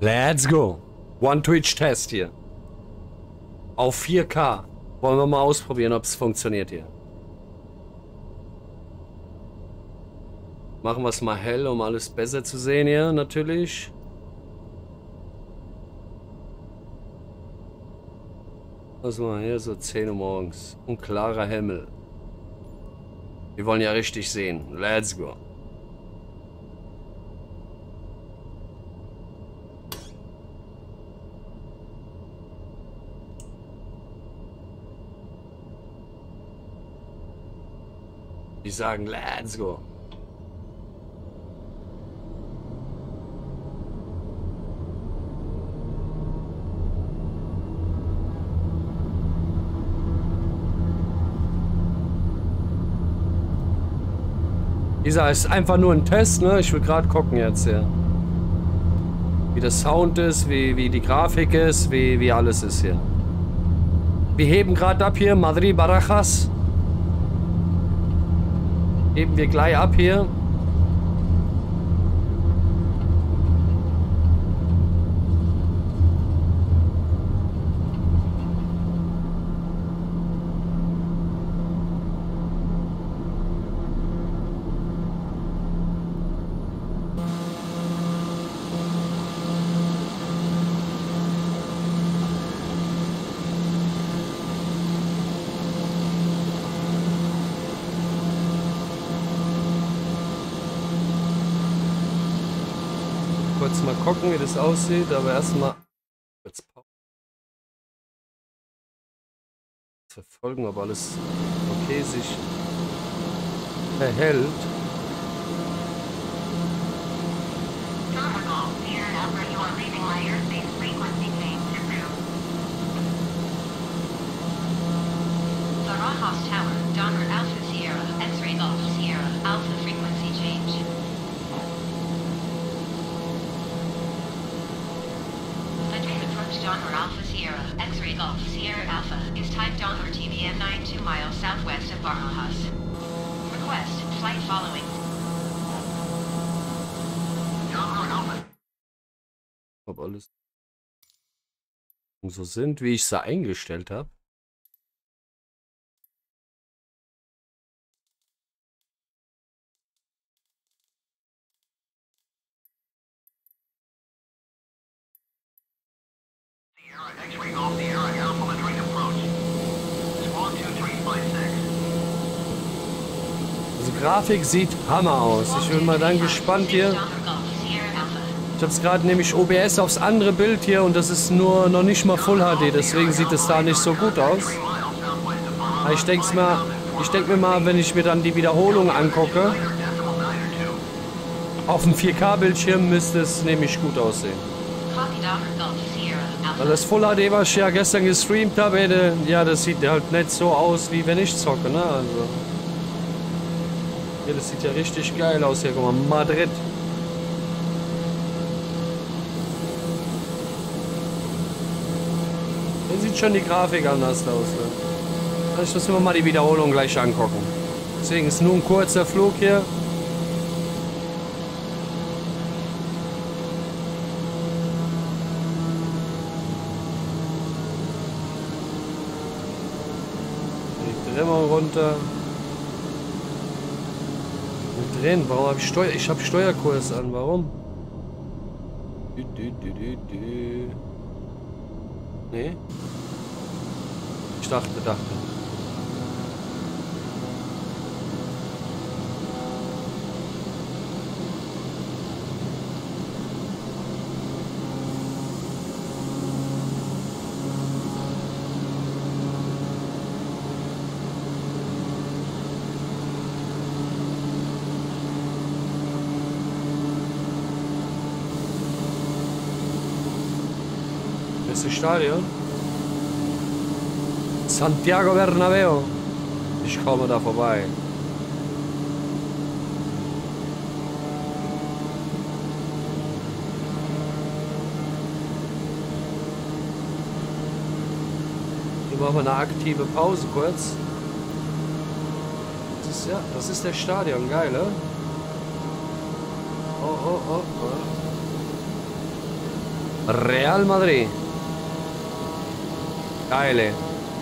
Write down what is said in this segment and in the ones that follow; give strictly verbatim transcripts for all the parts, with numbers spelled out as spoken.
Let's go. One Twitch Test hier. Auf vier K. Wollen wir mal ausprobieren, ob es funktioniert hier. Machen wir es mal hell, um alles besser zu sehen hier, natürlich. Was machen wir hier? So zehn Uhr morgens. Und klarer Himmel. Wir wollen ja richtig sehen. Let's go. Die sagen, let's go. Dieser ist einfach nur ein Test, ne? Ich will gerade gucken jetzt, ja. Wie der Sound ist, wie, wie die Grafik ist, wie, wie alles ist hier. Wir heben gerade ab hier, Madrid Barajas. Heben wir gleich ab hier. Kurz mal gucken, wie das aussieht, aber erstmal kurz verfolgen, ob alles okay sich verhält. Donner Alpha Sierra, X-Ray Golf Sierra Alpha is type Donner T B M ninety-two miles southwest of Barajas. Request, flight following. Donner Alpha. Ob alles so sind, wie ich es eingestellt habe. Also Grafik sieht Hammer aus. Ich bin mal dann gespannt hier. Ich habe es gerade nämlich O B S aufs andere Bild hier und das ist nur noch nicht mal Full H D, deswegen sieht es da nicht so gut aus. Aber ich denke mir, ich denke mir mal, wenn ich mir dann die Wiederholung angucke, auf dem vier K Bildschirm müsste es nämlich gut aussehen. Weil das Full H D, was ich ja gestern gestreamt habe, ja, das sieht halt nicht so aus, wie wenn ich zocke, ne? Also. Ja, das sieht ja richtig geil aus hier, guck mal, Madrid. Hier sieht schon die Grafik anders aus, ne? Ich muss mir mal die Wiederholung gleich angucken. Deswegen ist nur ein kurzer Flug hier. Immer runter. Und drehen. Warum habe ich Steuer? Ich habe Steuerkurs an. Warum? Du, du, du, du, du. Nee. Ich dachte, dachte. Das Stadion. Santiago Bernabéu. Ich komme da vorbei. Hier machen wir eine aktive Pause kurz. Das ist, ja, das ist der Stadion, geil, ne? Oh, oh, oh, oh. Real Madrid. Geile.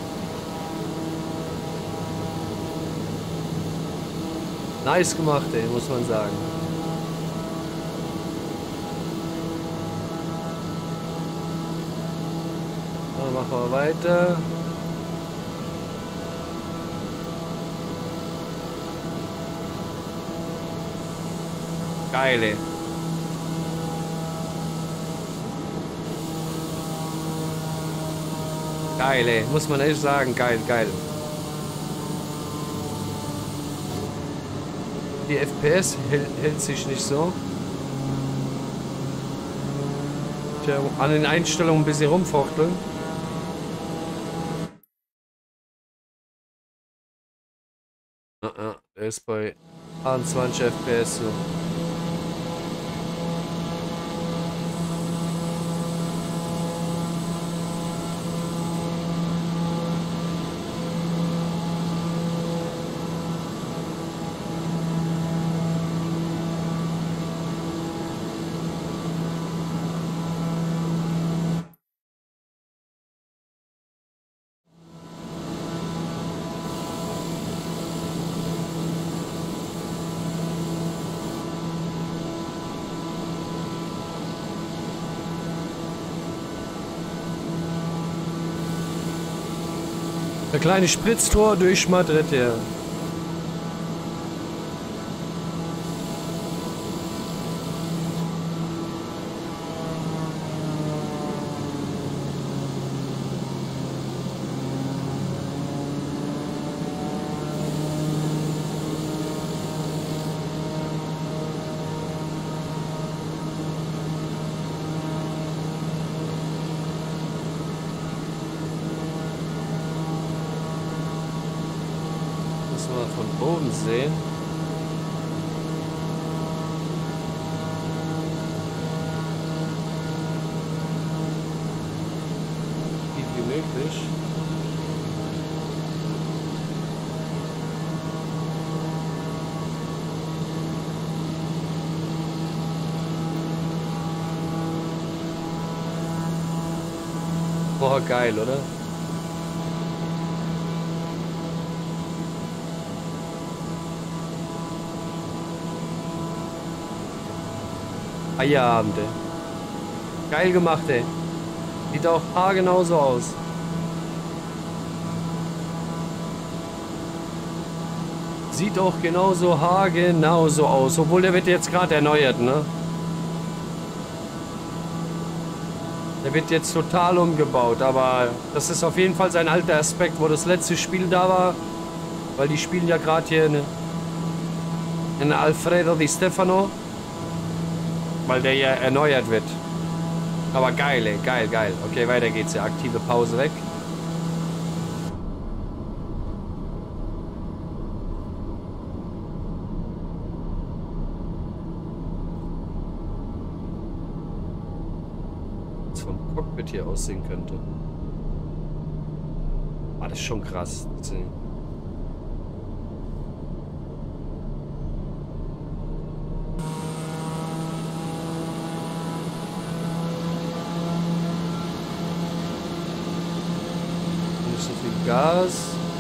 Nice gemacht, ey, muss man sagen. Dann machen wir weiter. Geile. Geile, muss man echt sagen, geil, geil. Die F P S hält, hält sich nicht so. Tja, an den Einstellungen ein bisschen rumfuchteln. Ah, ah, der ist bei achtundzwanzig F P S so. Der kleine Spritztor durch Madrid, ja. Von oben sehen. Tief wie möglich. Boah, geil, oder? Feierabend, ey. Geil gemacht, ey. Sieht auch haargenau so aus. Sieht auch genauso haargenau so aus. Obwohl der wird jetzt gerade erneuert, ne? Der wird jetzt total umgebaut. Aber das ist auf jeden Fall sein alter Aspekt, wo das letzte Spiel da war. Weil die spielen ja gerade hier in, in Alfredo Di Stefano. Weil der ja erneuert wird. Aber geil, ey. Geil, geil. Okay, weiter geht's ja. Aktive Pause weg. Was vom Cockpit hier aussehen könnte. Ah, das ist schon krass. Gas.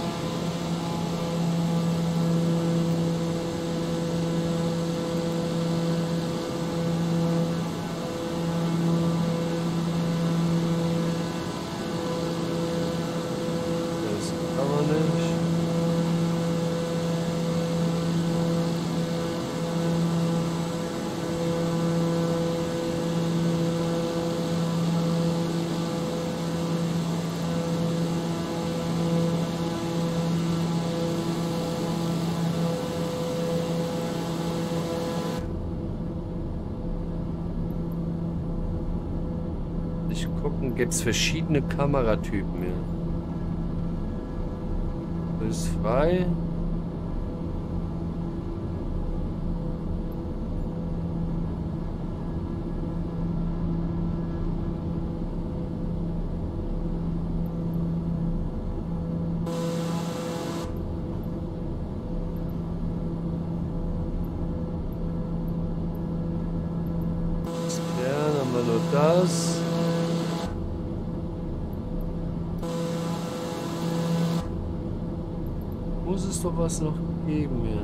Das kann man nicht. Gucken, gibt es verschiedene Kameratypen hier. Das ist frei. Extern haben wir nur das. Muss es doch was noch geben, ja.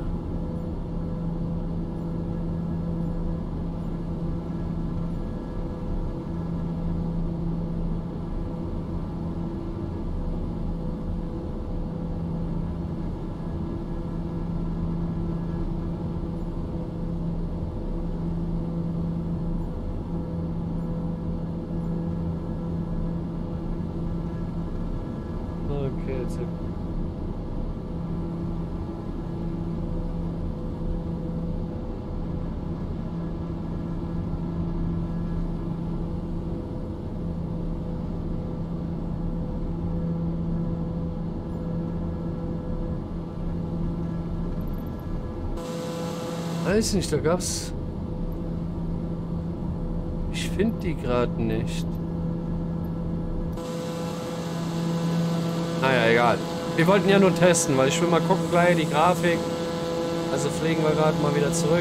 Okay, jetzt. Weiß nicht, da gab's. Ich finde die gerade nicht. Naja, egal. Wir wollten ja nur testen, weil ich will mal gucken gleich die Grafik. Also fliegen wir gerade mal wieder zurück.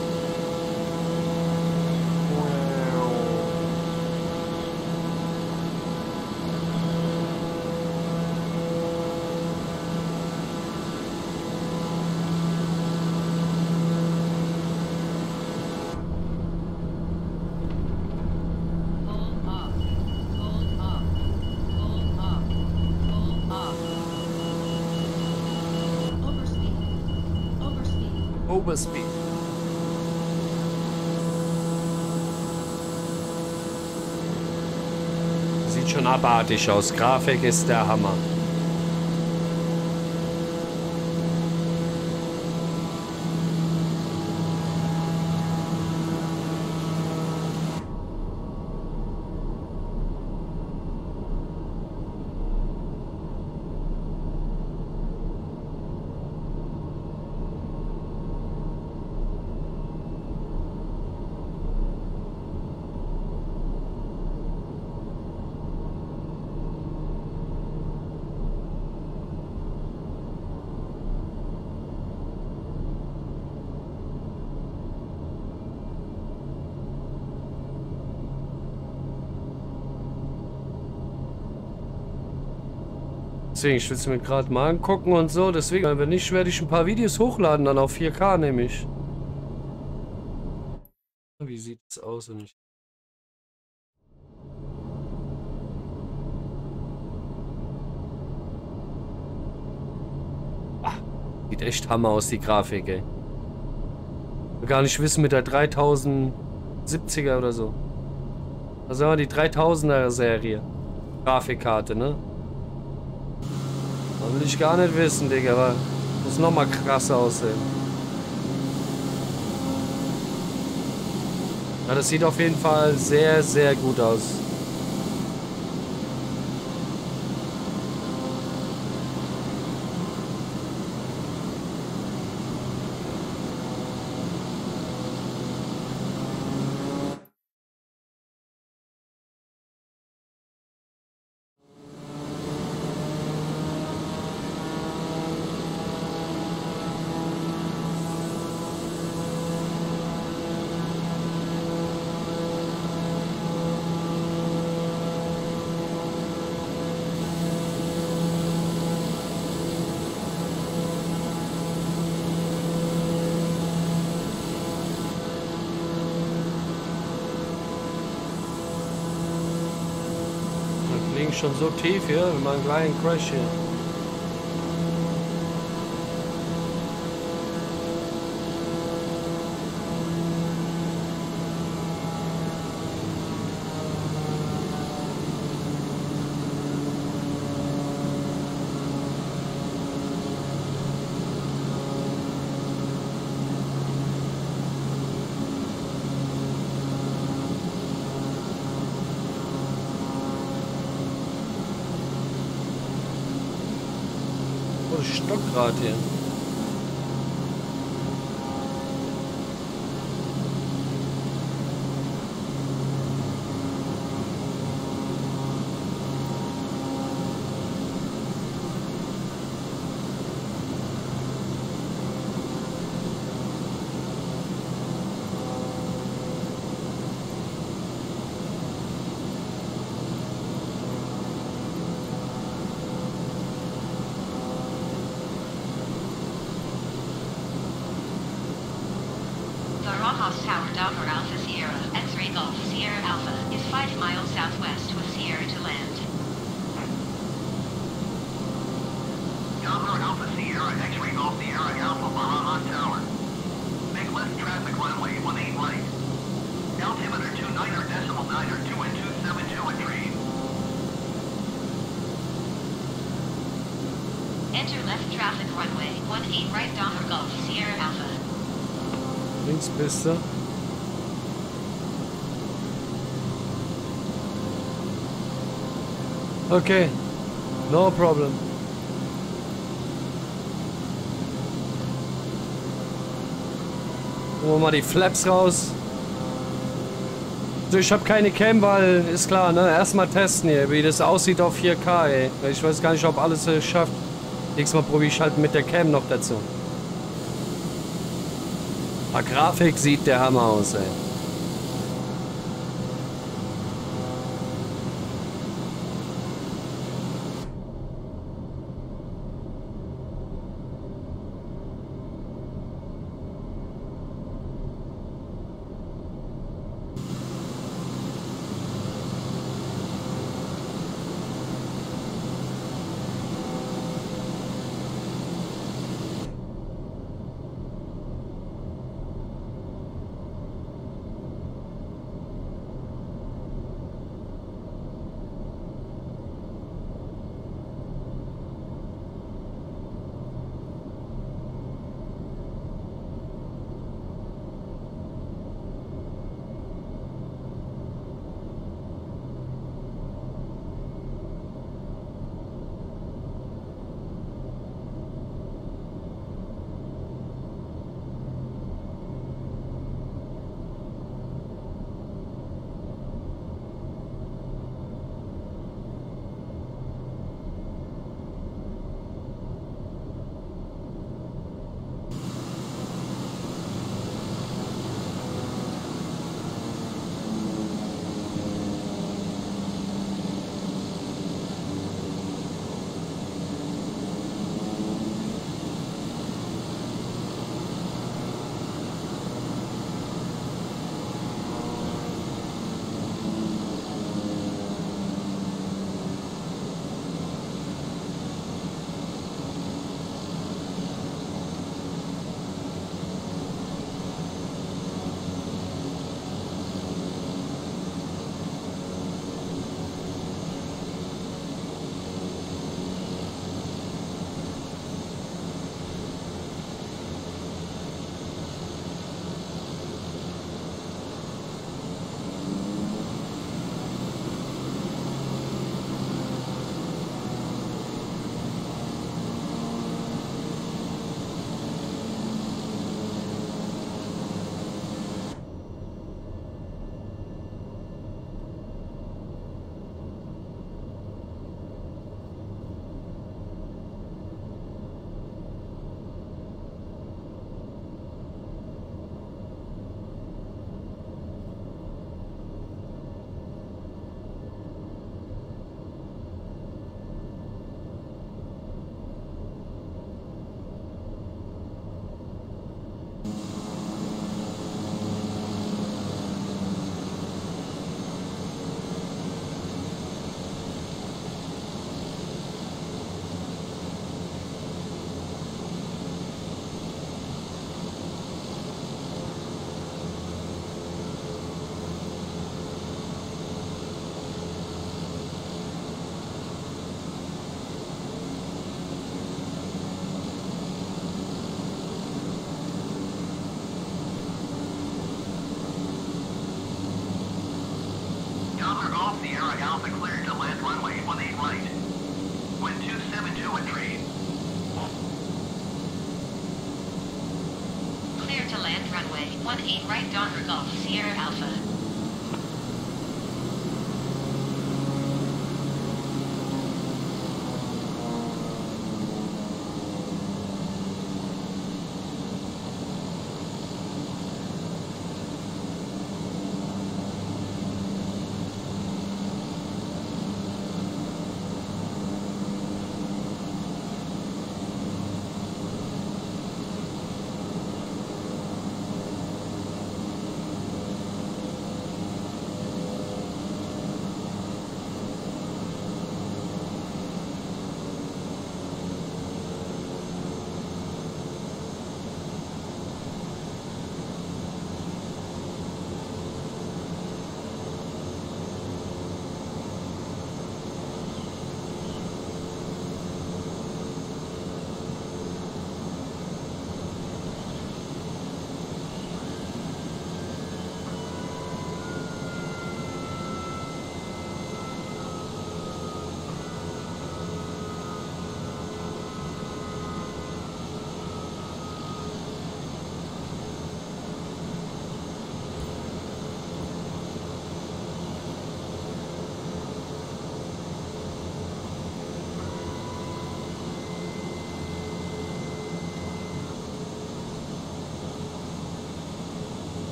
Overspeed. Sieht schon abartig aus. Grafik ist der Hammer. Deswegen, ich will es mir gerade mal angucken und so. Deswegen, wenn nicht, werde ich ein paar Videos hochladen, dann auf vier K nämlich. Wie sieht es aus? Und ich ah, sieht echt Hammer aus, die Grafik, ey. Ich will gar nicht wissen mit der dreitausendsiebziger oder so. Also haben wir die dreitausender Serie. Grafikkarte, ne? Da will ich gar nicht wissen, Digga, aber muss noch mal krasser aussehen. Ja, das sieht auf jeden Fall sehr, sehr gut aus. Schon so tief hier, wir machen gleich einen Crash hier. Stockrad hier. Enter left traffic runway one eight right Donner Golf Sierra Alpha. Linkspiste. Okay, no problem. Holen wir mal die Flaps raus. Also ich habe keine Cam, weil ist klar, ne? Erstmal testen hier, wie das aussieht auf vier K, ey. Ich weiß gar nicht, ob alles äh, schafft. Nächstes Mal probiere ich halt mit der Cam noch dazu. Aber Grafik sieht der Hammer aus, ey. Alpha cleared to land runway one eight right. Wind two seven two and three. Clear to land runway one eight right Donner Golf Sierra Alpha.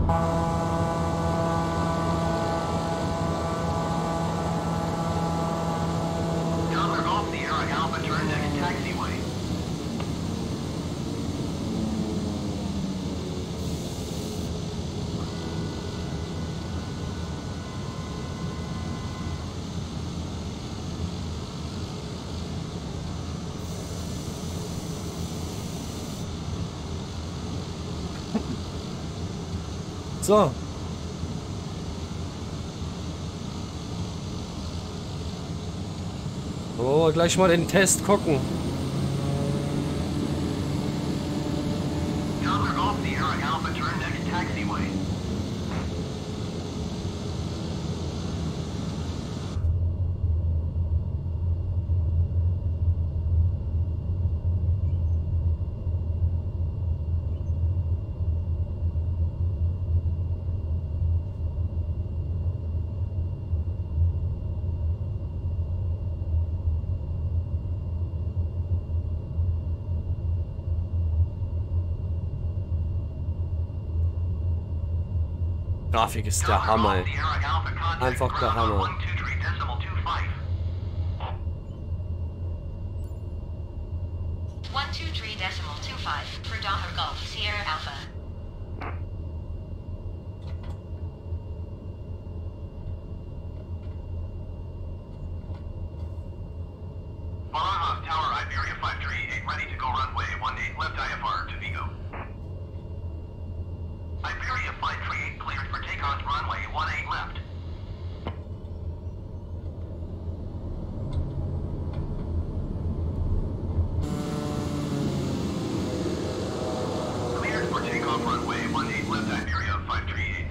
Donner Golf Sierra Alpha, turn next taxiway. So. Oh, gleich mal den Test gucken. Donner Golf Sierra Alpha, turn next taxiway. Grafik ist der Hammer. Einfach der Hammer. one two three decimal two five for Donner Golf Sierra Alpha. Barajas Tower, Iberia five three eight, ready to go runway one eight left I F R to Vigo. Iberia five three eight cleared for takeoff runway one eight left. Cleared for takeoff runway one eight left Iberia five three eight.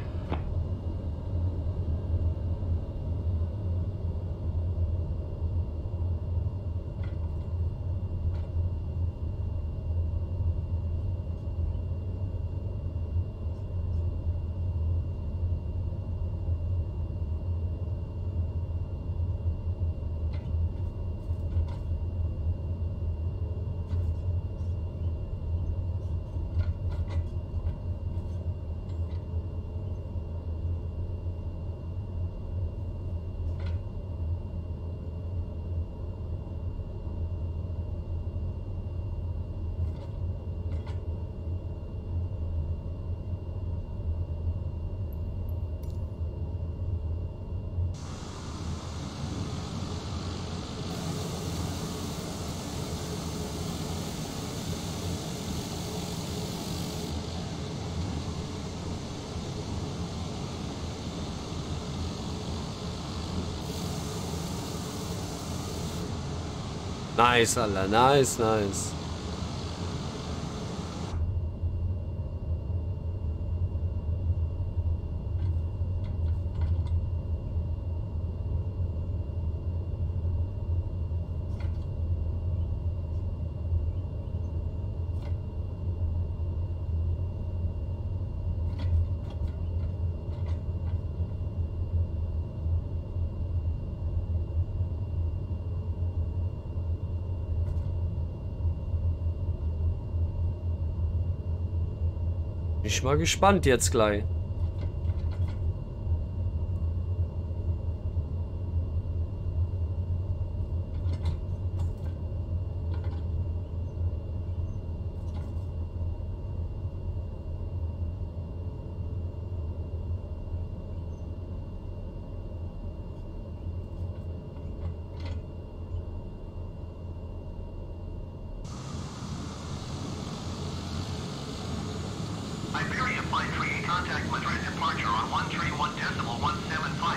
Nice, Alter. Nice, nice. Ich bin mal gespannt jetzt gleich. Iberia five three eight, contact Madrid departure on one three one decimal one seven five.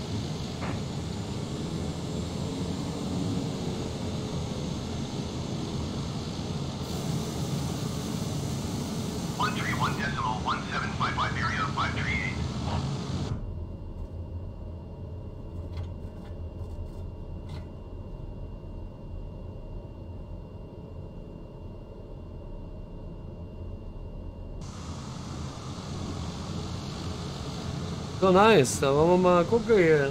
one three one decimal one seven five, Iberia five three eight. So nice, da wollen wir mal gucken hier.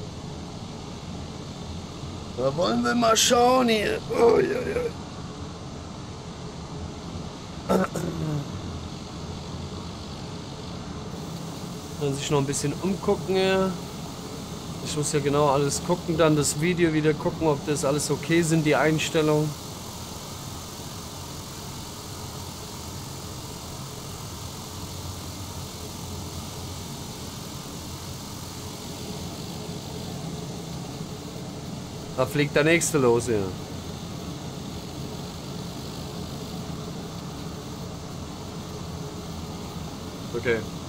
Da wollen wir mal schauen hier. Oh, ja, ja. Dann sich noch ein bisschen umgucken hier. Ich muss ja genau alles gucken, dann das Video wieder gucken, ob das alles okay sind, die Einstellungen. Da fliegt der nächste los hier. Okay.